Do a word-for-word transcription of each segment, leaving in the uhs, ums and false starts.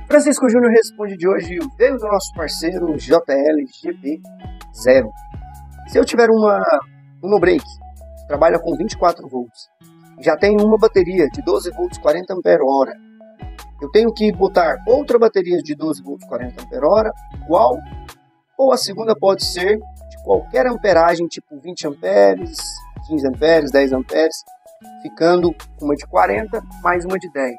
Francisco Júnior Responde de hoje veio do nosso parceiro J L G P zero. Se eu tiver uma, um no-break que trabalha com vinte e quatro volts, já tenho uma bateria de doze volts quarenta ampere-hora, eu tenho que botar outra bateria de doze volts quarenta ampere-hora, igual, ou a segunda pode ser de qualquer amperagem, tipo vinte amperes, quinze amperes, dez amperes, ficando uma de quarenta mais uma de dez.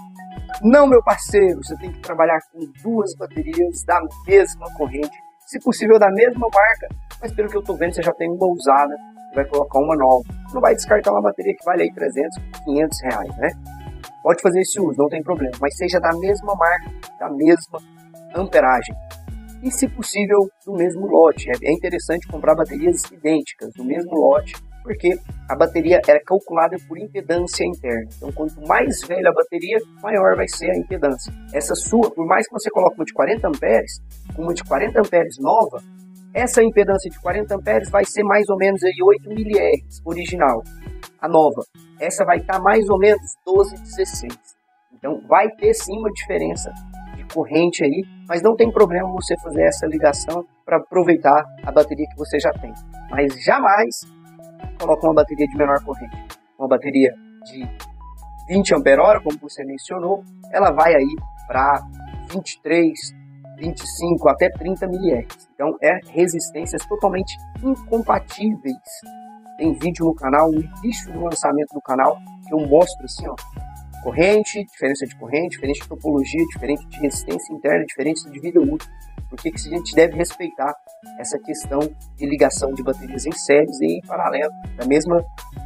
Não, meu parceiro, você tem que trabalhar com duas baterias da mesma corrente, se possível da mesma marca, mas pelo que eu estou vendo você já tem uma usada, vai colocar uma nova. Não vai descartar uma bateria que vale aí trezentos, quinhentos reais, né? Pode fazer esse uso, não tem problema, mas seja da mesma marca, da mesma amperagem. E, se possível, do mesmo lote. É interessante comprar baterias idênticas, do mesmo lote, porque a bateria é calculada por impedância interna. Então, quanto mais velha a bateria, maior vai ser a impedância. Essa sua, por mais que você coloque uma de quarenta amperes, uma de quarenta amperes nova, essa impedância de quarenta amperes vai ser mais ou menos aí oito miliamperes original. A nova, essa vai estar mais ou menos doze, dezesseis. Então, vai ter sim uma diferença de corrente aí, mas não tem problema você fazer essa ligação para aproveitar a bateria que você já tem. Mas jamais coloca uma bateria de menor corrente. Uma bateria de vinte ampere-hora, como você mencionou, ela vai aí para vinte e três, vinte e cinco até trinta miliamperes. Então, é resistências totalmente incompatíveis. Tem vídeo no canal, no início do lançamento do canal, que eu mostro assim, ó, corrente, diferença de corrente, diferente de topologia, diferente de resistência interna, diferença de vida útil. Por que que a gente deve respeitar essa questão de ligação de baterias em séries e em paralelo, da mesma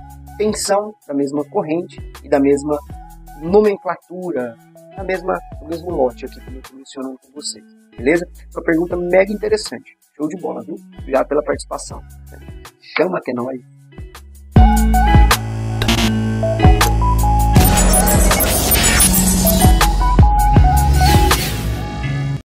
tensão, da mesma corrente e da mesma nomenclatura, da mesma, do mesmo lote aqui, como eu estou mencionando com vocês. Beleza? Uma pergunta mega interessante. Show de bola, viu? Obrigado pela participação. Chama que é nóis.